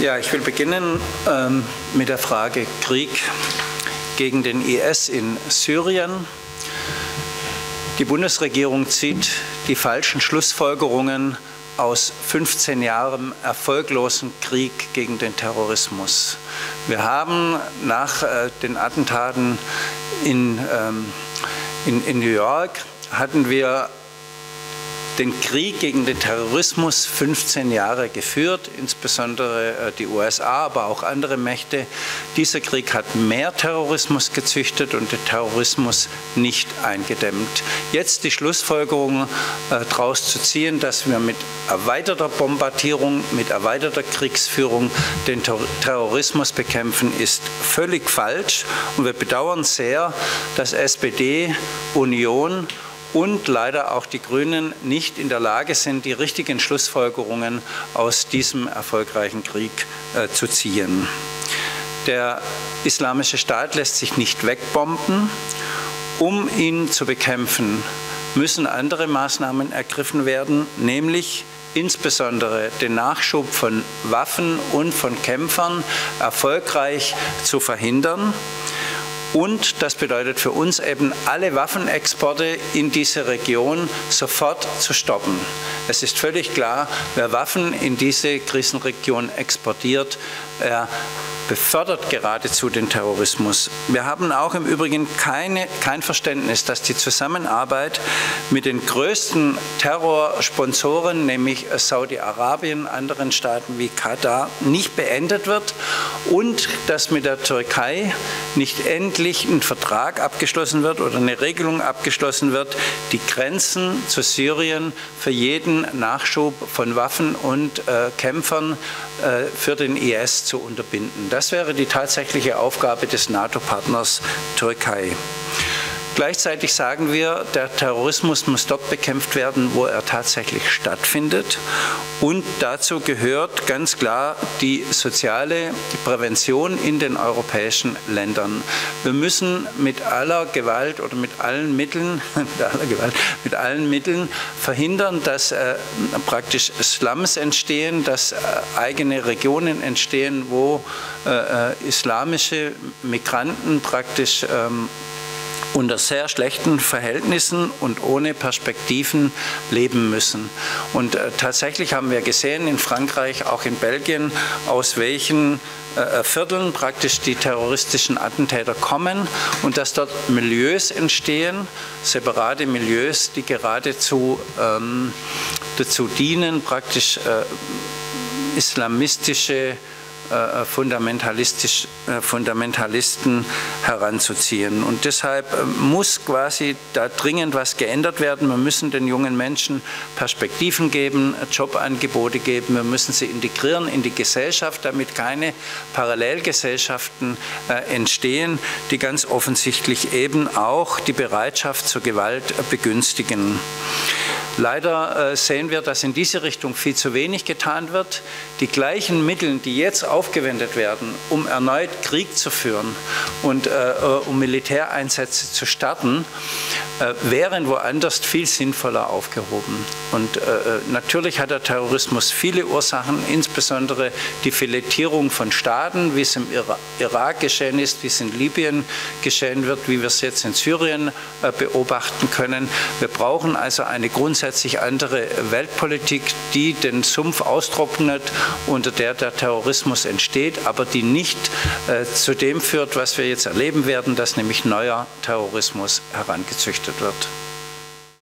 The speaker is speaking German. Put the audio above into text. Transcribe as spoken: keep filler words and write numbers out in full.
Ja, ich will beginnen ähm, mit der Frage Krieg gegen den I S in Syrien. Die Bundesregierung zieht die falschen Schlussfolgerungen aus fünfzehn Jahren erfolglosen Krieg gegen den Terrorismus. Wir haben nach äh, den Attentaten in, ähm, in, in New York, hatten wir den Krieg gegen den Terrorismus fünfzehn Jahre geführt, insbesondere die U S A, aber auch andere Mächte. Dieser Krieg hat mehr Terrorismus gezüchtet und den Terrorismus nicht eingedämmt. Jetzt die Schlussfolgerung äh, daraus zu ziehen, dass wir mit erweiterter Bombardierung, mit erweiterter Kriegsführung den Ter Terrorismus bekämpfen, ist völlig falsch. Und wir bedauern sehr, dass S P D, Union und leider auch die Grünen nicht in der Lage sind, die richtigen Schlussfolgerungen aus diesem erfolgreichen Krieg äh, zu ziehen. Der Islamische Staat lässt sich nicht wegbomben. Um ihn zu bekämpfen, müssen andere Maßnahmen ergriffen werden, nämlich insbesondere den Nachschub von Waffen und von Kämpfern erfolgreich zu verhindern. Und das bedeutet für uns eben, alle Waffenexporte in diese Region sofort zu stoppen. Es ist völlig klar, wer Waffen in diese Krisenregion exportiert, er befördert geradezu den Terrorismus. Wir haben auch im Übrigen keine, kein Verständnis, dass die Zusammenarbeit mit den größten Terrorsponsoren, nämlich Saudi-Arabien, anderen Staaten wie Katar, nicht beendet wird und dass mit der Türkei nicht endlich ein Vertrag abgeschlossen wird oder eine Regelung abgeschlossen wird, die Grenzen zu Syrien für jeden Nachschub von Waffen und äh, Kämpfern äh, für den I S zu unterbinden. Das wäre die tatsächliche Aufgabe des NATO-Partners Türkei. Gleichzeitig sagen wir, der Terrorismus muss dort bekämpft werden, wo er tatsächlich stattfindet. Und dazu gehört ganz klar die soziale Prävention in den europäischen Ländern. Wir müssen mit aller Gewalt oder mit allen Mitteln, mit aller Gewalt, mit allen Mitteln verhindern, dass äh, praktisch Slums entstehen, dass äh, eigene Regionen entstehen, wo äh, islamische Migranten praktisch ähm, unter sehr schlechten Verhältnissen und ohne Perspektiven leben müssen. Und äh, tatsächlich haben wir gesehen in Frankreich, auch in Belgien, aus welchen äh, Vierteln praktisch die terroristischen Attentäter kommen und dass dort Milieus entstehen, separate Milieus, die geradezu ähm, dazu dienen, praktisch äh, islamistische Äh, fundamentalistisch, äh, Fundamentalisten heranzuziehen. Und deshalb äh, muss quasi da dringend was geändert werden. Wir müssen den jungen Menschen Perspektiven geben, Jobangebote geben. Wir müssen sie integrieren in die Gesellschaft, damit keine Parallelgesellschaften äh, entstehen, die ganz offensichtlich eben auch die Bereitschaft zur Gewalt äh, begünstigen. Leider äh, sehen wir, dass in diese Richtung viel zu wenig getan wird. Die gleichen Mittel, die jetzt aufgewendet werden, um erneut Krieg zu führen und äh, um Militäreinsätze zu starten, äh, wären woanders viel sinnvoller aufgehoben. Und äh, natürlich hat der Terrorismus viele Ursachen, insbesondere die Filetierung von Staaten, wie es im Ira- Irak geschehen ist, wie es in Libyen geschehen wird, wie wir es jetzt in Syrien äh, beobachten können. Wir brauchen also eine grundsätzliche grundsätzlich andere Weltpolitik, die den Sumpf austrocknet, unter der der Terrorismus entsteht, aber die nicht äh, zu dem führt, was wir jetzt erleben werden, dass nämlich neuer Terrorismus herangezüchtet wird.